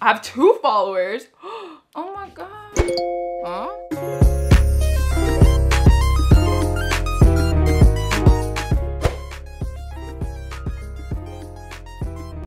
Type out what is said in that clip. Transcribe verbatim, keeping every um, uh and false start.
I have two followers. Oh my God. Huh?